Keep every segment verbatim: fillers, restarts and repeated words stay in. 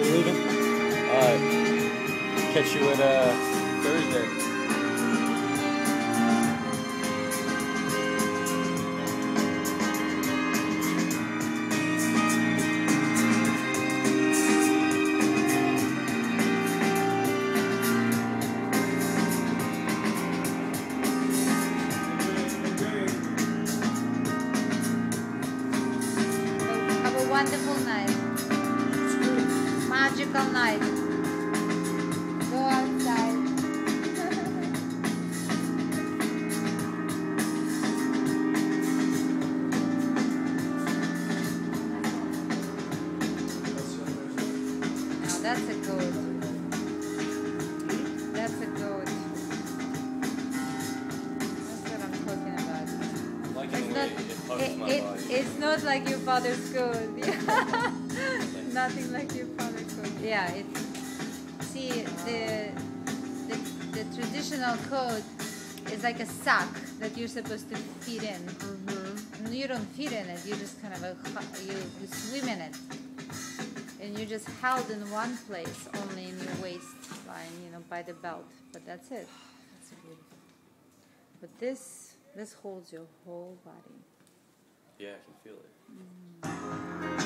Are you leaving? Alright. Catch you at uh, Thursday. Wonderful night. Magical night. Go outside. Now that's a goat. That's a goat. That's what I'm talking about. Like It's in a not, way, it hugs it, my it, body. it's not like your father's goat. Nothing like your father's goat. Yeah, it's, see, the, the, the traditional coat is like a sack that you're supposed to fit in. Mm-hmm. You don't fit in it, you just kind of, a, you, you swim in it. And you're just held in one place, only in your waistline, you know, by the belt. But that's it. That's beautiful. But this, this holds your whole body. Yeah, I can feel it. Mm.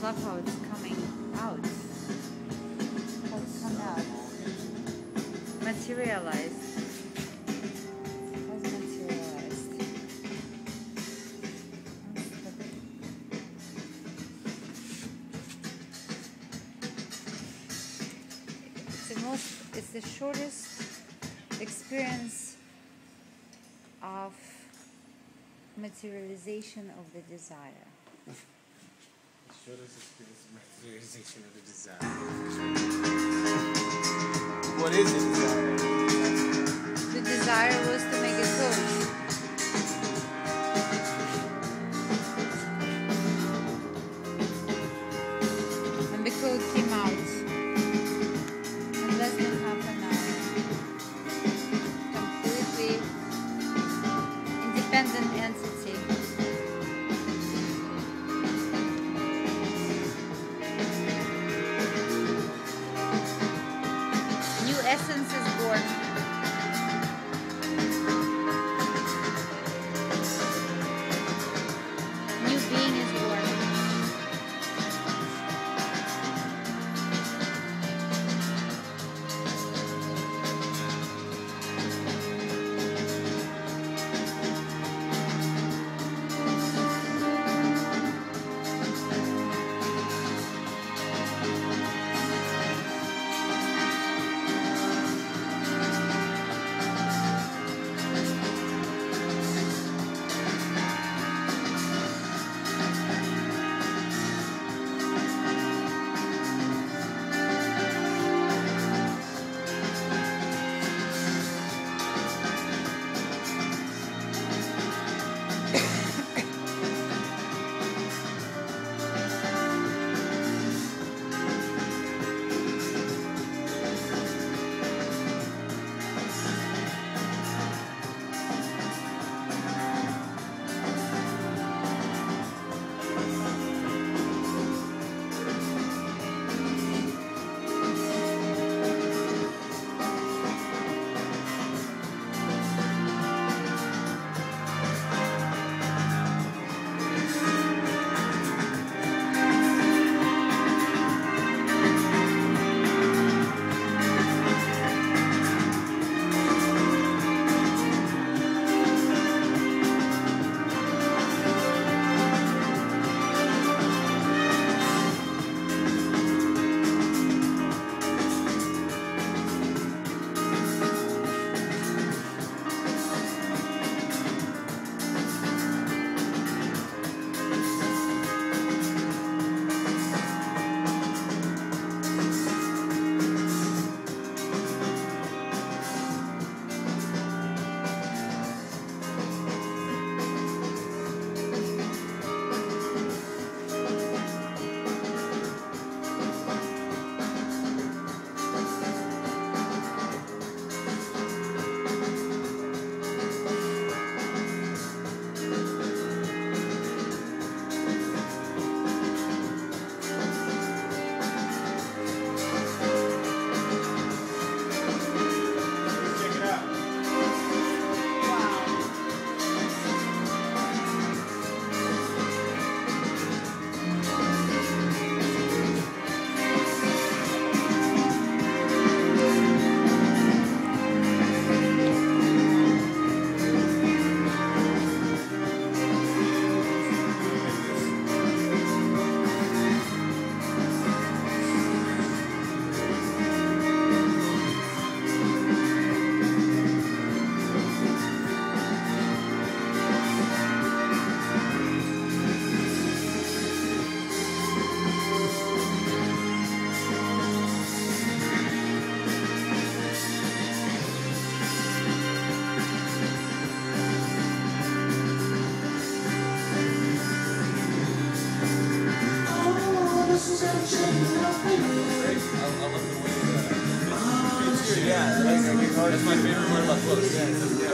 love how it's coming out. How it's come out. Materialized. How's materialized? It's the most, it's the shortest experience of materialization of the desire. Shortest experience of materialization of the desire. What is it, desire? The desire was to make a code. And the code came out in less than half an hour. Completely independent entity. New essence is born. New being is born. Yeah, that's, that's my favorite part about close. Yeah,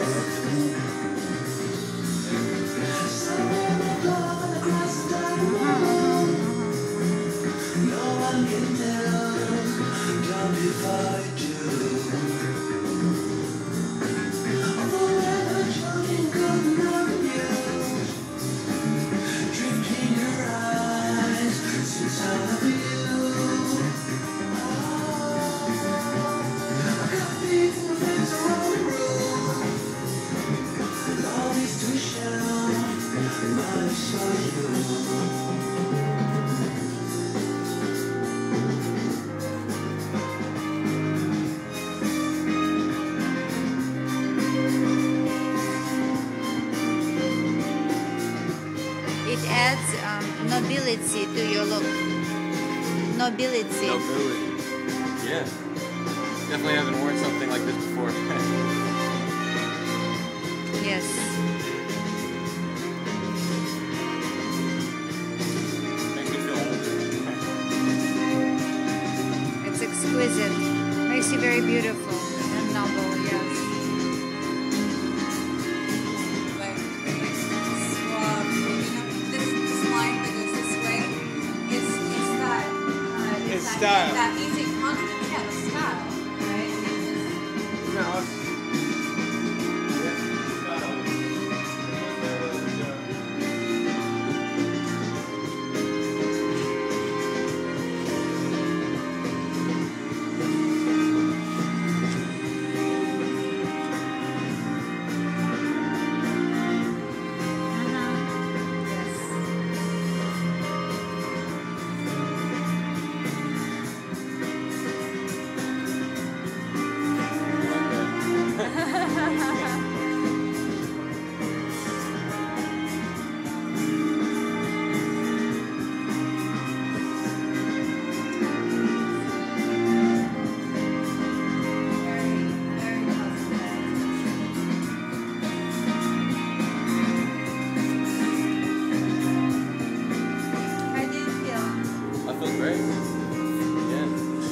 no one can tell, don't if I do. Forever floating good around you, drifting your eyes since I adds um, nobility to your look. Nobility. Nobility. Yeah. Definitely haven't worn something like this before. Yes. Makes me feel older. It's exquisite. Makes you very beautiful and noble, yes. Like, swab, you know, this, this line that goes this way, it's, it's that, uh, It's that, style. that music constant, yeah, the style, right? No, it's- Very, very positive. How do you feel? I feel great. Yeah.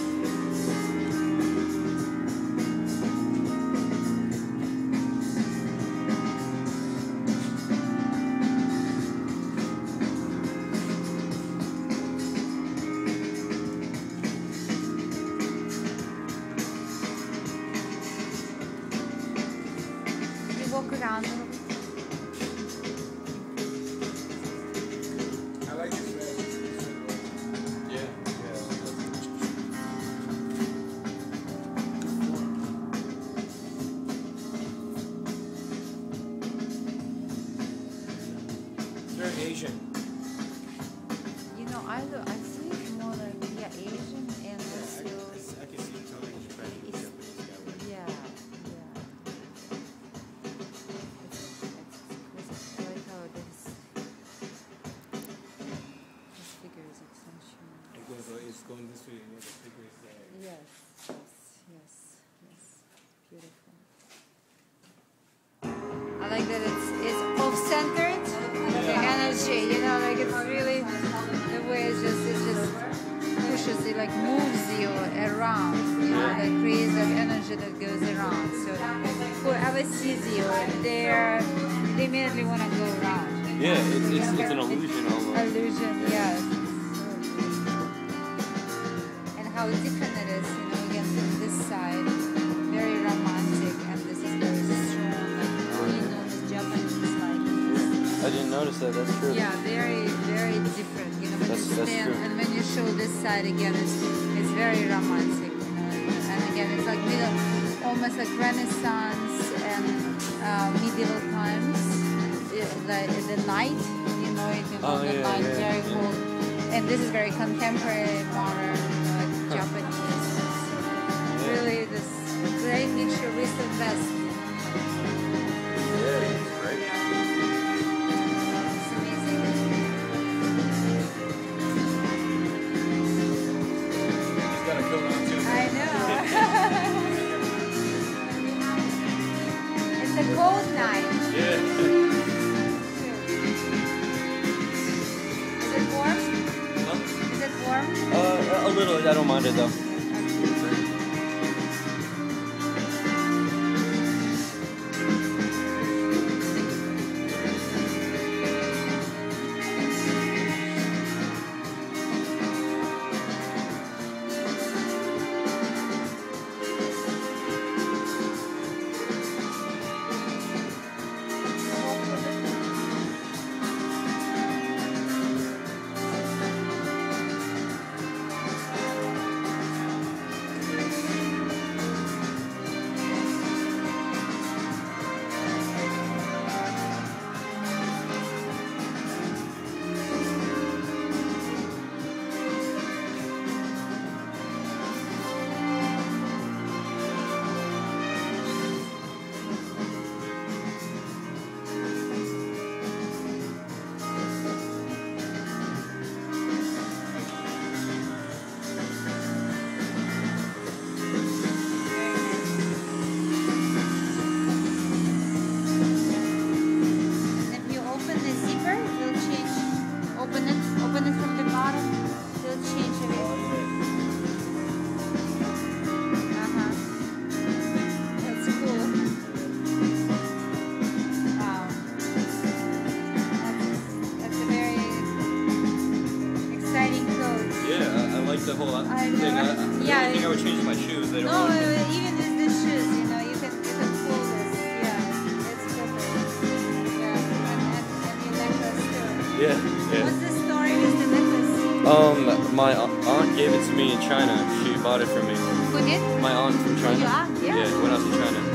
You walk around. I like this red. Yeah. They're Asian. You know, I look, I see it more like yeah, Asian and I, also I, I can see totally Japanese It's- Japanese guy wearing. yeah, yeah. It's, it's exquisite. I like how this this figure is extension. It goes, it's going this way, and the figure is there. Yes, yes, yes, yes. Beautiful. I like that it's it's off-centered. The energy, you know, like it's really the way it's just it just pushes it, like moves you around. You know, that creates that energy that goes around. So whoever sees you, they're they immediately want to go around. Yeah, it's, it's, it's an illusion almost. Illusion, yes. And how different it is, you know, again from this side, very romantic, and this is very strong, like you know, this Japanese like. I didn't notice that, that's true. Yeah, very, very different. You know, when That's- you that's stand true. and when you show this side again, it's it's very romantic. You know, and again, it's like middle, almost like Renaissance and uh, medieval times. It, like in the night, you know, it, you know, Oh, the yeah, night yeah, very yeah. cool. And this is very contemporary, modern, you know, like Japanese. So really, this great mixture with the best. Yeah, it's great. It's amazing. He's got a coat on too. I know. It's a cold night. Yeah. Is it warm? Huh? Is it warm? Uh, a little, I don't mind it though. the whole I thing. know. I, I, Yeah, I think it- I would change my shoes. They don't No, really- uh, even with the shoes, you know, you can you can pull this. Yeah, it's perfect. Yeah, and, and, and your necklace too. Yeah, yeah. What's the story with the necklace? Um, my au- aunt gave it to me in China. She bought it for me. Who did? My aunt from China. Your aunt? Yeah. Yeah, when I was in China.